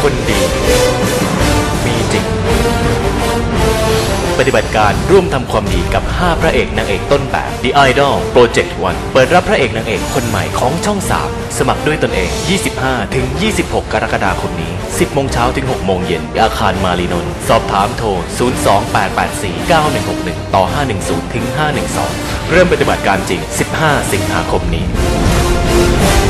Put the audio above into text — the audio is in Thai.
คนดีมีจริงปฏิบัติการร่วมทำความดีกับ5พระเอกนางเอกต้นแบบ The Idol Project 1 เปิดรับพระเอกนางเอกคนใหม่ของช่อง 3สมัครด้วยตนเอง 25-26 กรกฎาคมนี้ 10 โมงเช้าถึง 6 โมงเย็นอาคารมารีนนท์สอบถามโทร 028849161 ต่อ 510-512 เริ่มปฏิบัติการจริง 15 สิงหาคมนี้